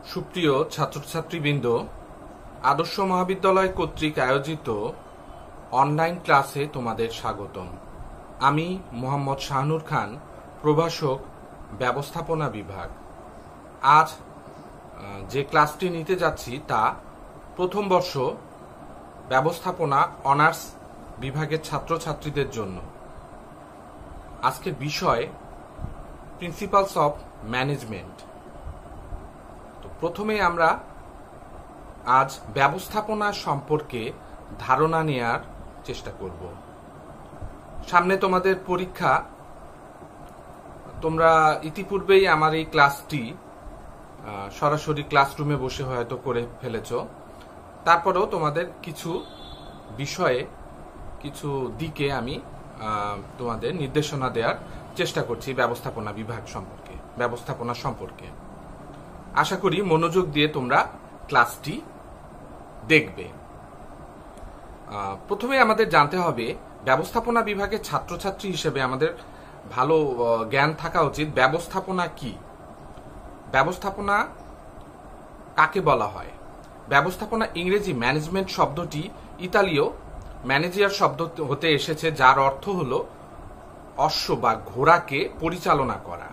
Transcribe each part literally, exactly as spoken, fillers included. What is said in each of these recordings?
সুপ্রিয় ছাত্রছাত্রীবৃন্দ, আদর্শ মহাবিদ্যালয় কর্তৃক আয়োজিত অনলাইন ক্লাসে তোমাদের স্বাগতম। আমি মোহাম্মদ শাহনুর খান, প্রভাষক, ব্যবস্থাপনা বিভাগ। আজ যে ক্লাসটি নিতে যাচ্ছি তা প্রথম বর্ষ ব্যবস্থাপনা অনার্স বিভাগের ছাত্রছাত্রীদের জন্য। আজকের বিষয় প্রিন্সিপালস অফ ম্যানেজমেন্ট। তো প্রথমে আমরা আজ ব্যবস্থাপনা সম্পর্কে ধারণা নেয়ার চেষ্টা করব। সামনে তোমাদের পরীক্ষা। তোমরা ইতিপূর্বেই আমার এই ক্লাসটি সরাসরি ক্লাসরুমে বসে হয়তো করে ফেলেছ। তারপরেও তোমাদের কিছু বিষয়ে কিছু দিকে আমি তোমাদের নির্দেশনা দেওয়ার চেষ্টা করছি ব্যবস্থাপনা বিভাগ সম্পর্কে, ব্যবস্থাপনা সম্পর্কে। আশা করি মনোযোগ দিয়ে তোমরা ক্লাসটি দেখবে। প্রথমে আমাদের জানতে হবে ব্যবস্থাপনা বিভাগের ছাত্রছাত্রী হিসেবে আমাদের ভালো জ্ঞান থাকা উচিত ব্যবস্থাপনা কি, ব্যবস্থাপনা কাকে বলা হয়। ব্যবস্থাপনা ইংরেজি ম্যানেজমেন্ট শব্দটি ইতালীয় ম্যানেজিয়ার শব্দ হতে এসেছে, যার অর্থ হল অশ্ব বা ঘোড়াকে পরিচালনা করা।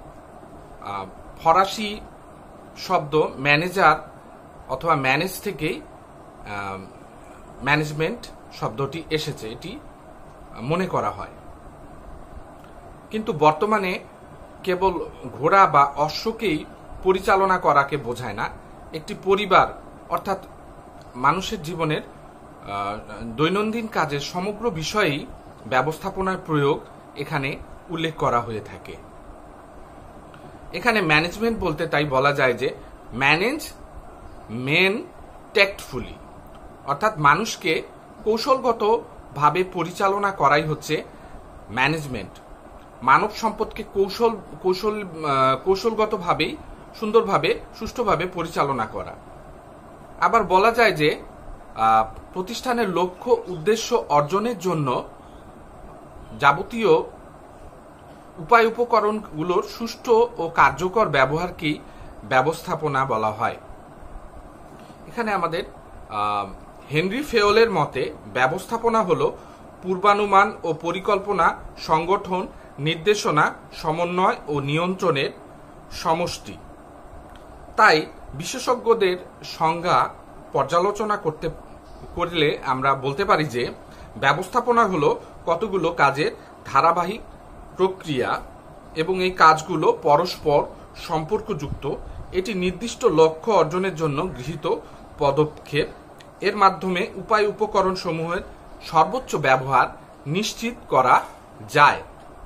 ফরাসি শব্দ ম্যানেজার অথবা ম্যানেজ থেকেই ম্যানেজমেন্ট শব্দটি এসেছে, এটি মনে করা হয়। কিন্তু বর্তমানে কেবল ঘোড়া বা অশ্বকেই পরিচালনা করাকে বোঝায় না, একটি পরিবার অর্থাৎ মানুষের জীবনের দৈনন্দিন কাজের সমগ্র বিষয়েই ব্যবস্থাপনার প্রয়োগ এখানে উল্লেখ করা হয়ে থাকে। এখানে ম্যানেজমেন্ট বলতে তাই বলা যায় যে ম্যানেজ মেন ট্যাক্টফুলি, অর্থাৎ মানুষকে কৌশলগতভাবে পরিচালনা করাই হচ্ছে ম্যানেজমেন্ট। মানব সম্পদকে কৌশল কৌশল কৌশলগতভাবেই সুন্দরভাবে সুষ্ঠুভাবে পরিচালনা করা। আবার বলা যায় যে প্রতিষ্ঠানের লক্ষ্য উদ্দেশ্য অর্জনের জন্য যাবতীয় উপায় উপকরণগুলোর সুষ্ঠু ও কার্যকর ব্যবহারকেই ব্যবস্থাপনা বলা হয়। এখানে আমাদের হেনরি ফেওলের মতে ব্যবস্থাপনা হল পূর্বানুমান ও পরিকল্পনা, সংগঠন, নির্দেশনা, সমন্বয় ও নিয়ন্ত্রণের সমষ্টি। তাই বিশেষজ্ঞদের সংজ্ঞা পর্যালোচনা করতে করলে আমরা বলতে পারি যে ব্যবস্থাপনা হল কতগুলো কাজের ধারাবাহিক প্রক্রিয়া এবং এই কাজগুলো পরস্পর সম্পর্কযুক্ত। এটি নির্দিষ্ট লক্ষ্য অর্জনের জন্য গৃহীত পদক্ষেপ। এর মাধ্যমে উপায় উপকরণ সমূহের সর্বোচ্চ ব্যবহার নিশ্চিত করা যায়।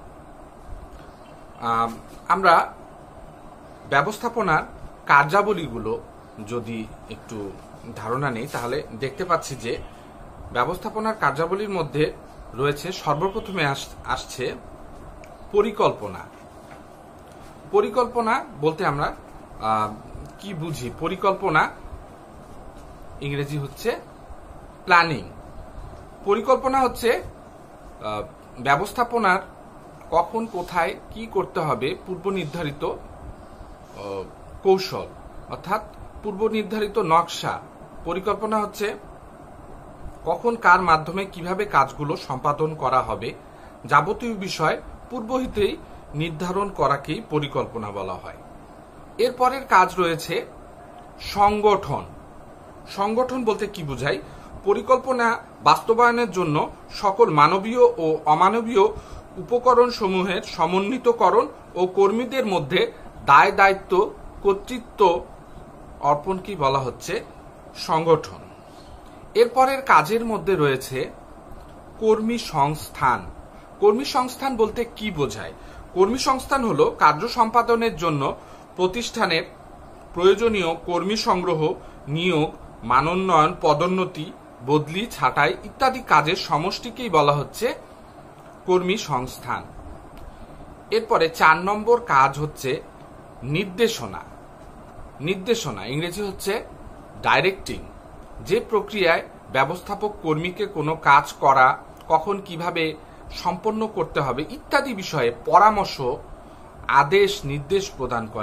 আমরা ব্যবস্থাপনার কার্যাবলীগুলো যদি একটু ধারণা নেই তাহলে দেখতে পাচ্ছি যে ব্যবস্থাপনার কার্যাবলীর মধ্যে রয়েছে সর্বপ্রথমে আসছে পরিকল্পনা। পরিকল্পনা বলতে আমরা কি বুঝি? পরিকল্পনা ইংরেজি হচ্ছে প্ল্যানিং। পরিকল্পনা হচ্ছে ব্যবস্থাপনার কখন কোথায় কি করতে হবে পূর্ব নির্ধারিত কৌশল, অর্থাৎ পূর্ব নির্ধারিত নকশা। পরিকল্পনা হচ্ছে কখন কার মাধ্যমে কিভাবে কাজগুলো সম্পাদন করা হবে, যাবতীয় বিষয় পূর্বহিতেই নির্ধারণ করাকেই পরিকল্পনা বলা হয়। এরপরের কাজ রয়েছে সংগঠন। সংগঠন বলতে কি বোঝায়? পরিকল্পনা বাস্তবায়নের জন্য সকল মানবীয় ও অমানবীয় উপকরণ সমূহের সমন্বিতকরণ ও কর্মীদের মধ্যে দায় দায়িত্ব কর্তৃত্ব অর্পণকেই বলা হচ্ছে সংগঠন। এরপরের কাজের মধ্যে রয়েছে কর্মী সংস্থান। কর্মী সংস্থান বলতে কি বোঝায়? কর্মী সংস্থান হলো কার্য সম্পাদনের জন্য প্রতিষ্ঠানের প্রয়োজনীয় কর্মী সংগ্রহ, নিয়োগ, মানোন্নয়ন, পদোন্নতি, বদলি, ছাঁটাই ইত্যাদি কাজের সমষ্টিকেই বলা হচ্ছে কর্মী সংস্থান। এরপরে চার নম্বর কাজ হচ্ছে নির্দেশনা। নির্দেশনা ইংরেজি হচ্ছে ডাইরেক্টিং। যে প্রক্রিয়ায় ব্যবস্থাপক কর্মীকে কোনো কাজ করা, কখন কিভাবে সম্পন্ন করতে হবে ইত্যাদি বিষয়ে পরামর্শ, আদেশ, নির্দেশ প্রদান করে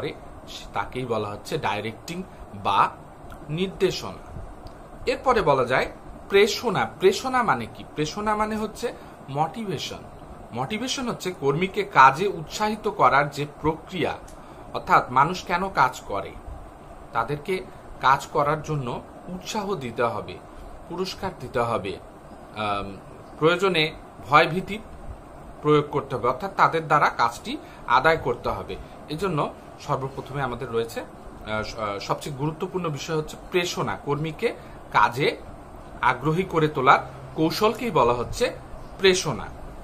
তাকেই বলা হচ্ছে ডাইরেক্টিং বা নির্দেশনা। এরপরে বলা যায় প্রেষণা। প্রেষণা মানে কি? প্রেষণা মানে হচ্ছে মোটিভেশন। মোটিভেশন হচ্ছে কর্মীকে কাজে উৎসাহিত করার যে প্রক্রিয়া, অর্থাৎ মানুষ কেন কাজ করে, তাদেরকে কাজ করার জন্য উৎসাহ দিতে হবে, পুরস্কার দিতে হবে, প্রয়োজনে ভয়ভীতি প্রয়োগ করতে হবে, অর্থাৎ তাদের দ্বারা কাজটি আদায় করতে হবে। এজন্য সর্বপ্রথমে আমাদের রয়েছে সবচেয়ে গুরুত্বপূর্ণ বিষয় হচ্ছে প্রেষণা। কর্মীকে কাজে আগ্রহী করে তোলার কৌশলকেই বলা হচ্ছে প্রেষণা।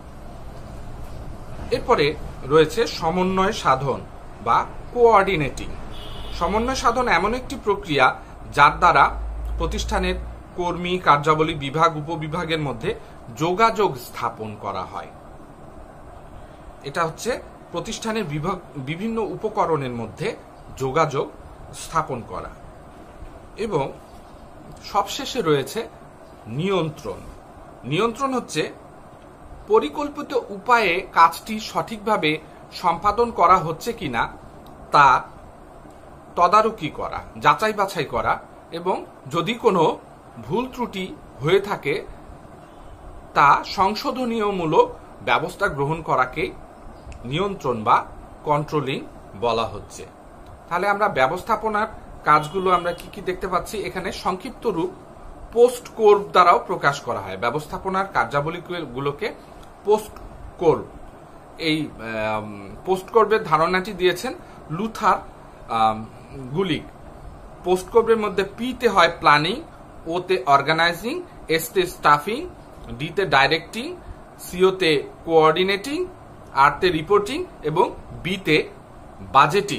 এরপরে রয়েছে সমন্বয় সাধন বা কোঅর্ডিনেটিং। সমন্বয় সাধন এমন একটি প্রক্রিয়া যার দ্বারা প্রতিষ্ঠানের কর্মী, কার্যাবলী, বিভাগ, উপবিভাগের মধ্যে যোগাযোগ স্থাপন করা হয়। এটা হচ্ছে প্রতিষ্ঠানের বিভাগ বিভিন্ন উপকরণের মধ্যে যোগাযোগ স্থাপন করা। এবং সবশেষে রয়েছে নিয়ন্ত্রণ। নিয়ন্ত্রণ হচ্ছে পরিকল্পিত উপায়ে কাজটি সঠিকভাবে সম্পাদন করা হচ্ছে কিনা তা তদারকি করা, যাচাই বাছাই করা, এবং যদি কোনো ভুল ত্রুটি হয়ে থাকে তা সংশোধনীয়মূলক ব্যবস্থা গ্রহণ করাকে নিয়ন্ত্রণ বা কন্ট্রোলিং বলা হচ্ছে। তাহলে আমরা ব্যবস্থাপনার কাজগুলো আমরা কি কি দেখতে পাচ্ছি? এখানে সংক্ষিপ্ত রূপ পোস্ট কোর দ্বারাও প্রকাশ করা হয়। ব্যবস্থাপনার কার্যাবলীগুলোকে পোস্ট কোর, এই পোস্ট কোরের ধারণাটি দিয়েছেন লুথার গুলিক। পোস্ট কোরের মধ্যে পি তে হয় প্ল্যানিং, ও তে অর্গানাইজিং, এস তে স্টাফিং, ডি তে ডাইরেক্টিং, সিও তে কোঅর্ডিনেটিং, আর তে রিপোর্টিং এবং বি তে বাজেটিং।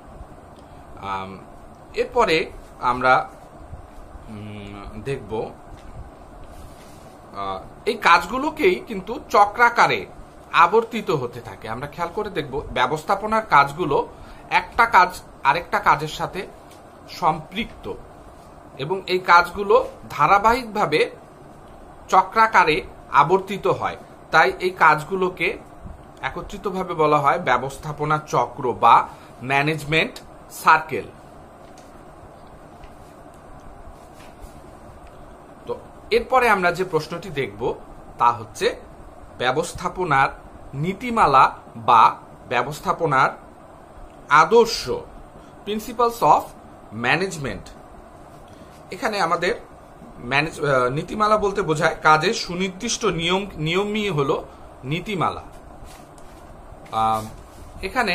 এরপরে আমরা দেখব এই কাজগুলোকেই কিন্তু চক্রাকারে আবর্তিত হতে থাকে। আমরা খেয়াল করে দেখব ব্যবস্থাপনার কাজগুলো একটা কাজ আরেকটা কাজের সাথে সম্পৃক্ত এবং এই কাজগুলো ধারাবাহিকভাবে চক্রাকারে আবর্তিত হয়। তাই এই কাজগুলোকে একত্রিতভাবে বলা হয় ব্যবস্থাপনা চক্র বা ম্যানেজমেন্ট সার্কেল। তো এরপরে আমরা যে প্রশ্নটি দেখব তা হচ্ছে ব্যবস্থাপনার নীতিমালা বা ব্যবস্থাপনার আদর্শ, প্রিন্সিপালস অফ ম্যানেজমেন্ট। এখানে আমাদের নীতিমালা বলতে বোঝায় কাজের সুনির্দিষ্ট নিয়ম নিয়মই হলো নীতিমালা। এখানে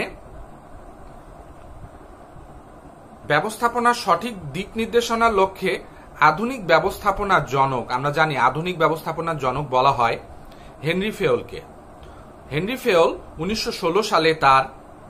ব্যবস্থাপনার সঠিক দিক নির্দেশনার লক্ষ্যে আধুনিক ব্যবস্থাপনার জনক, আমরা জানি আধুনিক ব্যবস্থাপনার জনক বলা হয় হেনরি ফেওলকে। হেনরি ফেওল উনিশশো ষোলো সালে তার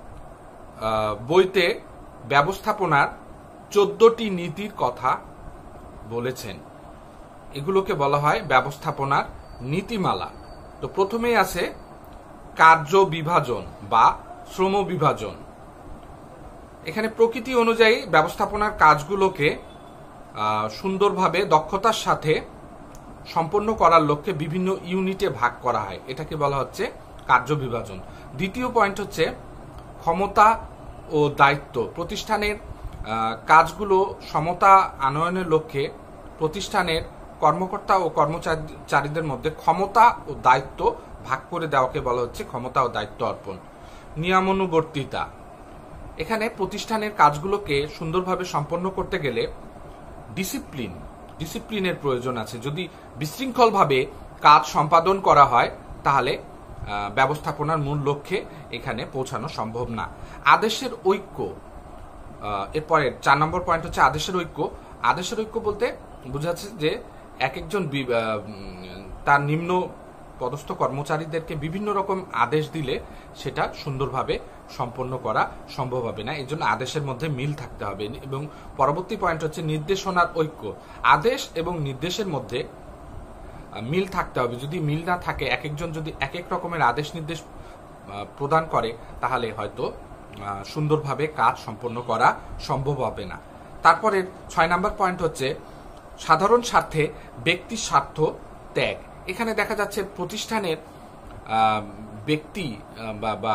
বইতে ব্যবস্থাপনার চোদ্দটি নীতির কথা বলেছেন। এগুলোকে বলা হয় ব্যবস্থাপনার নীতিমালা। তো প্রথমেই আছে কার্য বিভাজন বা শ্রম বিভাজন। এখানে প্রকৃতি অনুযায়ী ব্যবস্থাপনার কাজগুলোকে সুন্দরভাবে দক্ষতার সাথে সম্পন্ন করার লক্ষ্যে বিভিন্ন ইউনিটে ভাগ করা হয়, এটাকে বলা হচ্ছে কার্য বিভাজন। দ্বিতীয় পয়েন্ট হচ্ছে ক্ষমতা ও দায়িত্ব। প্রতিষ্ঠানের কাজগুলো সমতা আনয়নের লক্ষ্যে প্রতিষ্ঠানের কর্মকর্তা ও কর্মচারীদের মধ্যে ক্ষমতা ও দায়িত্ব ভাগ করে দেওয়াকে বলা হচ্ছে ক্ষমতা ও দায়িত্ব অর্পণ। নিয়মানুবর্তিতা। এখানে প্রতিষ্ঠানের কাজগুলোকে সুন্দরভাবে সম্পন্ন করতে গেলে ডিসিপ্লিন ডিসিপ্লিনের প্রয়োজন আছে। যদি বিশৃঙ্খলভাবে কাজ সম্পাদন করা হয় তাহলে ব্যবস্থাপনার মূল লক্ষ্যে এখানে পৌঁছানো সম্ভব না। আদেশের ঐক্য। এরপরে চার নম্বর পয়েন্ট হচ্ছে আদেশের ঐক্য। আদেশের ঐক্য বলতে বোঝাচ্ছে যে এক একজন তার নিম্ন পদস্থ কর্মচারীদেরকে বিভিন্ন রকম আদেশ দিলে সেটা সুন্দরভাবে সম্পন্ন করা সম্ভব হবে না। এই জন্য আদেশের মধ্যে মিল থাকতে হবে। এবং পরবর্তী পয়েন্ট হচ্ছে নির্দেশনার ঐক্য। আদেশ এবং নির্দেশের মধ্যে মিল থাকতে হবে। যদি মিল না থাকে, এক একজন যদি এক এক রকমের আদেশ নির্দেশ প্রদান করে তাহলে হয়তো সুন্দরভাবে কাজ সম্পন্ন করা সম্ভব হবে না। তারপরে ছয় নম্বর পয়েন্ট হচ্ছে সাধারণ স্বার্থে ব্যক্তি স্বার্থ ত্যাগ। এখানে দেখা যাচ্ছে প্রতিষ্ঠানের ব্যক্তি বা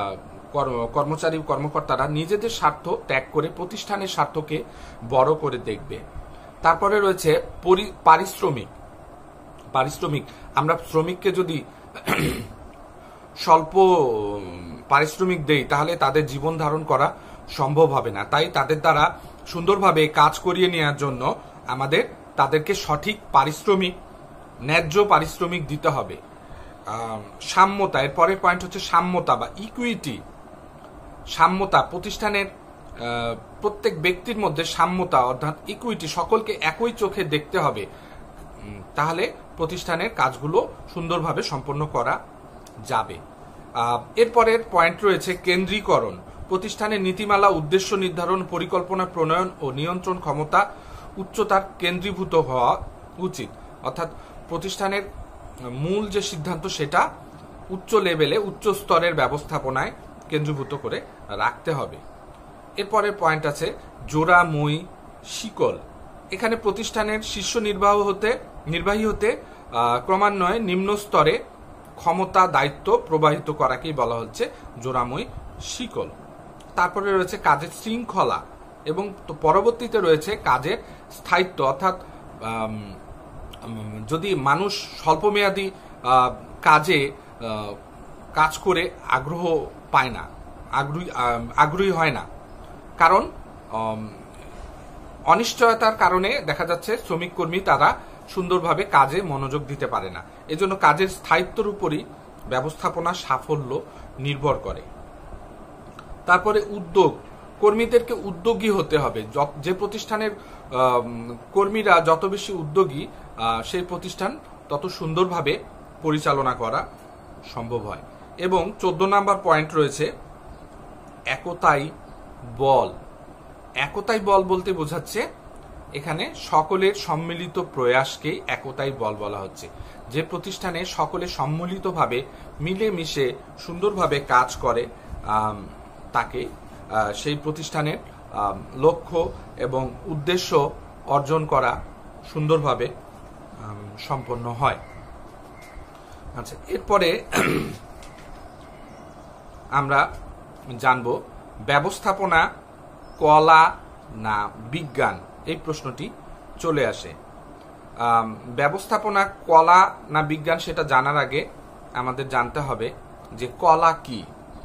কর্মচারী কর্মকর্তারা নিজেদের স্বার্থ ত্যাগ করে প্রতিষ্ঠানের স্বার্থকে বড় করে দেখবে। তারপরে রয়েছে পারিশ্রমিক। পারিশ্রমিক আমরা শ্রমিককে যদি স্বল্প পারিশ্রমিক দেই তাহলে তাদের জীবন ধারণ করা সম্ভব হবে না। তাই তাদের দ্বারা সুন্দরভাবে কাজ করিয়ে নেওয়ার জন্য আমাদের তাদেরকে সঠিক পারিশ্রমিক, ন্যায্য পারিশ্রমিক দিতে হবে। সাম্যতা, এর পরের পয়েন্ট হচ্ছে সাম্যতা বা ইকুইটি। সাম্যতা, প্রতিষ্ঠানের প্রত্যেক ব্যক্তির মধ্যে সাম্যতা অর্থাৎ ইকুইটি, সকলকে একই চোখে দেখতে হবে, তাহলে প্রতিষ্ঠানের কাজগুলো সুন্দরভাবে সম্পন্ন করা যাবে। এরপরের পয়েন্ট রয়েছে কেন্দ্রীকরণ। প্রতিষ্ঠানের নীতিমালা, উদ্দেশ্য নির্ধারণ, পরিকল্পনা প্রণয়ন ও নিয়ন্ত্রণ ক্ষমতা উচ্চতার কেন্দ্রীভূত হওয়া উচিত। অর্থাৎ প্রতিষ্ঠানের মূল যে সিদ্ধান্ত সেটা উচ্চ লেভেলে, উচ্চ স্তরের ব্যবস্থাপনায় কেন্দ্রীভূত করে রাখতে হবে। এরপরের পয়েন্ট আছে জোড়া মই শিকল। এখানে প্রতিষ্ঠানের শীর্ষ নির্বাহ হতে নির্বাহী হতে ক্রমান্বয়ে নিম্ন স্তরে ক্ষমতা, দায়িত্ব প্রবাহিত করাকেই বলা হচ্ছে জোড়াময় শিকল। তারপরে রয়েছে কাজের শৃঙ্খলা এবং পরবর্তীতে রয়েছে কাজের স্থায়িত্ব। অর্থাৎ যদি মানুষ স্বল্পমেয়াদী কাজে কাজ করে আগ্রহ পায় না, আগ্রহী আগ্রহী হয় না, কারণ অনিশ্চয়তার কারণে দেখা যাচ্ছে শ্রমিক কর্মী তারা সুন্দরভাবে কাজে মনোযোগ দিতে পারে না। এজন্য কাজের স্থায়িত্বের উপরই ব্যবস্থাপনা সাফল্য নির্ভর করে। তারপরে উদ্যোগ, কর্মীদেরকে উদ্যোগী হতে হবে। যে প্রতিষ্ঠানের কর্মীরা যত বেশি উদ্যোগী, সেই প্রতিষ্ঠান তত সুন্দরভাবে পরিচালনা করা সম্ভব হয়। এবং চোদ্দ নাম্বার পয়েন্ট রয়েছে একতাই বল। একতাই বল বলতে বোঝাচ্ছে এখানে সকলের সম্মিলিত প্রয়াসকেই একতাই বল বলা হচ্ছে। যে প্রতিষ্ঠানে সকলে সম্মিলিতভাবে মিলেমিশে সুন্দরভাবে কাজ করে তাকে সেই প্রতিষ্ঠানের লক্ষ্য এবং উদ্দেশ্য অর্জন করা সুন্দরভাবে সম্পন্ন হয়। আচ্ছা, এরপরে আমরা জানব ব্যবস্থাপনা কলা না বিজ্ঞান, এই প্রশ্নটি চলে আসে। ব্যবস্থাপনা কলা না বিজ্ঞান সেটা জানার আগে আমাদের জানতে হবে যে কলা কি।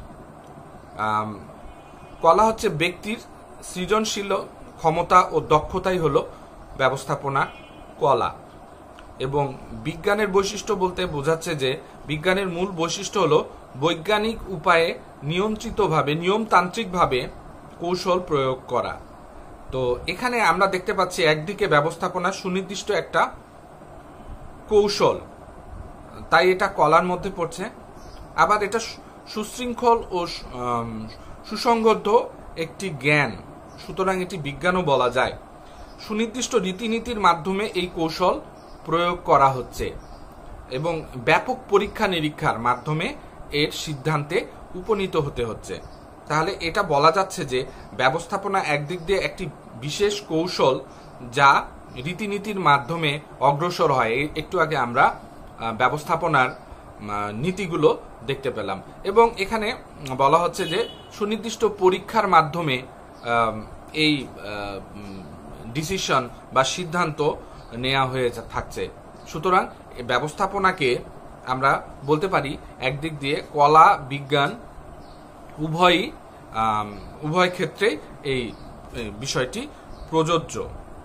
কলা হচ্ছে ব্যক্তির সৃজনশীল ক্ষমতা ও দক্ষতাই হলো ব্যবস্থাপনা কলা। এবং বিজ্ঞানের বৈশিষ্ট্য বলতে বোঝাচ্ছে যে বিজ্ঞানের মূল বৈশিষ্ট্য হলো বৈজ্ঞানিক উপায়ে নিয়ন্ত্রিতভাবে, নিয়মতান্ত্রিকভাবে কৌশল প্রয়োগ করা। তো এখানে আমরা দেখতে পাচ্ছি একদিকে ব্যবস্থাপনা সুনির্দিষ্ট একটা কৌশল, তাই এটা কলার মধ্যে পড়ছে। আবার এটা সুশৃঙ্খল ও সুসংগত একটি জ্ঞান, সুতরাং এটি বিজ্ঞানও বলা যায়। সুনির্দিষ্ট রীতিনীতির মাধ্যমে এই কৌশল প্রয়োগ করা হচ্ছে এবং ব্যাপক পরীক্ষা নিরীক্ষার মাধ্যমে এর সিদ্ধান্তে উপনীত হতে হচ্ছে। তাহলে এটা বলা যাচ্ছে যে ব্যবস্থাপনা একদিক দিয়ে একটি বিশেষ কৌশল যা রীতিনীতির মাধ্যমে অগ্রসর হয়। একটু আগে আমরা ব্যবস্থাপনার নীতিগুলো দেখতে পেলাম এবং এখানে বলা হচ্ছে যে সুনির্দিষ্ট পরীক্ষার মাধ্যমে এই ডিসিশন বা সিদ্ধান্ত নেওয়া হয়ে থাকছে। সুতরাং ব্যবস্থাপনাকে আমরা বলতে পারি একদিক দিয়ে কলা বিজ্ঞান উভয়ই উভয় ক্ষেত্রে এই বিষয়টি প্রযোজ্য।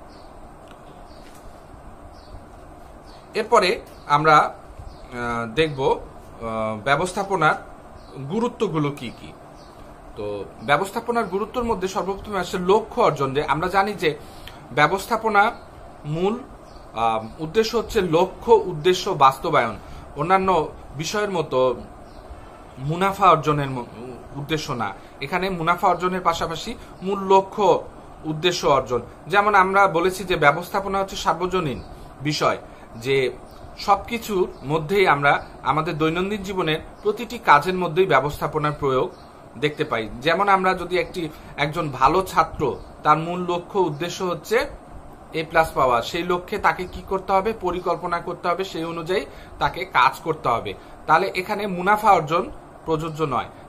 এরপরে আমরা দেখব ব্যবস্থাপনার গুরুত্বগুলো কি কি। তো ব্যবস্থাপনার গুরুত্বের মধ্যে সর্বপ্রথমে আসছে লক্ষ্য অর্জন। যে আমরা জানি যে ব্যবস্থাপনা মূল উদ্দেশ্য হচ্ছে লক্ষ্য উদ্দেশ্য বাস্তবায়ন। অন্যান্য বিষয়ের মতো মুনাফা অর্জনের উদ্দেশ্য না, এখানে মুনাফা অর্জনের পাশাপাশি মূল লক্ষ্য উদ্দেশ্য অর্জন। যেমন আমরা বলেছি যে ব্যবস্থাপনা হচ্ছে সার্বজনীন বিষয়, যে সবকিছুর মধ্যেই আমরা আমাদের দৈনন্দিন জীবনের প্রতিটি কাজের মধ্যেই ব্যবস্থাপনার প্রয়োগ দেখতে পাই। যেমন আমরা যদি একটি একজন ভালো ছাত্র, তার মূল লক্ষ্য উদ্দেশ্য হচ্ছে এ প্লাস পাওয়া, সেই লক্ষ্যে তাকে কি করতে হবে, পরিকল্পনা করতে হবে, সেই অনুযায়ী তাকে কাজ করতে হবে। তাহলে এখানে মুনাফা অর্জন প্রযোজ্য নয়।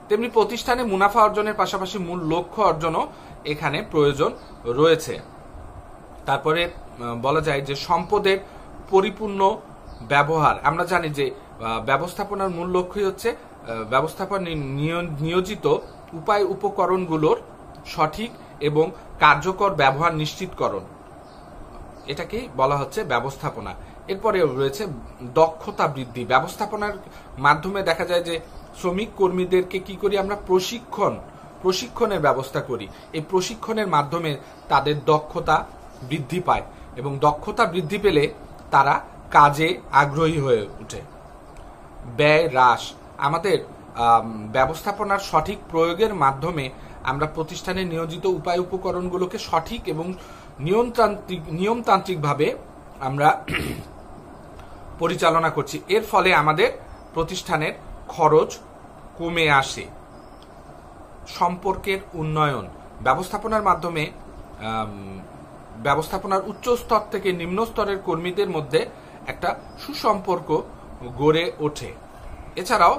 তেমনি প্রতিষ্ঠানে মুনাফা অর্জনের পাশাপাশি মূল লক্ষ্য অর্জনও এখানে প্রয়োজন রয়েছে। তারপরে বলা যায় যে সম্পদের পরিপূর্ণ ব্যবহার। আমরা জানি যে ব্যবস্থাপনার মূল লক্ষ্যই হচ্ছে ব্যবস্থাপনা নিয়োজিত উপায় উপকরণগুলোর সঠিক এবং কার্যকর ব্যবহার নিশ্চিতকরণ, এটাকে বলা হচ্ছে ব্যবস্থাপনা। এরপরে রয়েছে দক্ষতা বৃদ্ধি। ব্যবস্থাপনার মাধ্যমে দেখা যায় যে শ্রমিক কর্মীদেরকে কি করি আমরা প্রশিক্ষণ প্রশিক্ষণের ব্যবস্থা করি। এই প্রশিক্ষণের মাধ্যমে তাদের দক্ষতা বৃদ্ধি পায় এবং দক্ষতা বৃদ্ধি পেলে তারা কাজে আগ্রহী হয়ে ওঠে। ব্যয় হ্রাস। আমাদের ব্যবস্থাপনার সঠিক প্রয়োগের মাধ্যমে আমরা প্রতিষ্ঠানে নিয়োজিত উপায় উপকরণগুলোকে সঠিক এবং নিয়মতান্ত্রিক নিয়মতান্ত্রিকভাবে আমরা পরিচালনা করছি। এর ফলে আমাদের প্রতিষ্ঠানের খরচ কমে আসে। সম্পর্কের উন্নয়ন। ব্যবস্থাপনার মাধ্যমে ব্যবস্থাপনার উচ্চ স্তর থেকে নিম্ন স্তরের কর্মীদের মধ্যে একটা সুসম্পর্ক গড়ে ওঠে। এছাড়াও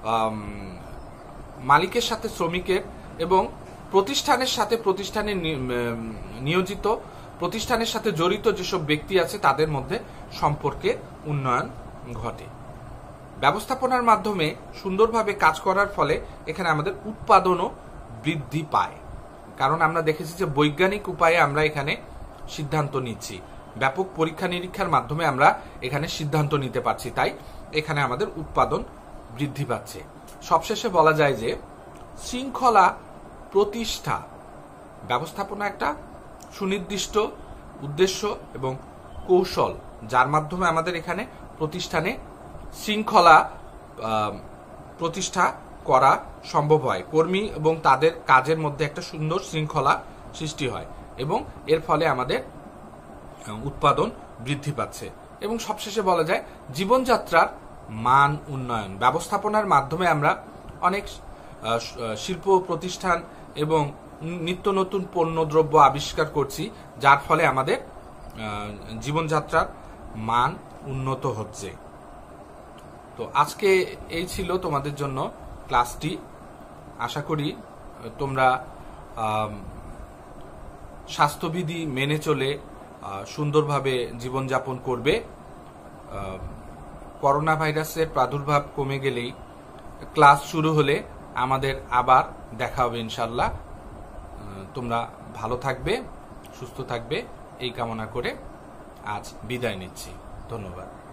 মালিকের সাথে শ্রমিকের এবং প্রতিষ্ঠানের সাথে প্রতিষ্ঠানে নিয়োজিত প্রতিষ্ঠানের সাথে জড়িত যেসব ব্যক্তি আছে তাদের মধ্যে সম্পর্কের উন্নয়ন ঘটে। ব্যবস্থাপনার মাধ্যমে সুন্দরভাবে কাজ করার ফলে এখানে আমাদের উৎপাদনও বৃদ্ধি পায়, কারণ আমরা দেখেছি যে বৈজ্ঞানিক উপায়ে আমরা এখানে সিদ্ধান্ত নিচ্ছি, ব্যাপক পরীক্ষা নিরীক্ষার মাধ্যমে আমরা এখানে সিদ্ধান্ত নিতে পারছি, তাই এখানে আমাদের উৎপাদন বৃদ্ধি পাচ্ছে। সবশেষে বলা যায় যে শৃঙ্খলা প্রতিষ্ঠা। ব্যবস্থাপনা একটা সুনির্দিষ্ট উদ্দেশ্য এবং কৌশল, যার মাধ্যমে আমাদের এখানে প্রতিষ্ঠানে শৃঙ্খলা প্রতিষ্ঠা করা সম্ভব হয়। কর্মী এবং তাদের কাজের মধ্যে একটা সুন্দর শৃঙ্খলা সৃষ্টি হয় এবং এর ফলে আমাদের উৎপাদন বৃদ্ধি পাচ্ছে। এবং সবশেষে বলা যায় জীবনযাত্রার মান উন্নয়ন। ব্যবস্থাপনার মাধ্যমে আমরা অনেক শিল্প প্রতিষ্ঠান এবং নিত্য নতুন পণ্যদ্রব্য আবিষ্কার করছি, যার ফলে আমাদের জীবনযাত্রার মান উন্নত হচ্ছে। তো আজকে এই ছিল তোমাদের জন্য ক্লাসটি। আশা করি তোমরা স্বাস্থ্যবিধি মেনে চলে সুন্দরভাবে জীবনযাপন করবে। করোনা ভাইরাসের প্রাদুর্ভাব কমে গেলেই ক্লাস শুরু হলে আমাদের আবার দেখা হবে ইনশাল্লাহ। তোমরা ভালো থাকবে, সুস্থ থাকবে এই কামনা করে আজ বিদায় নিচ্ছি। ধন্যবাদ।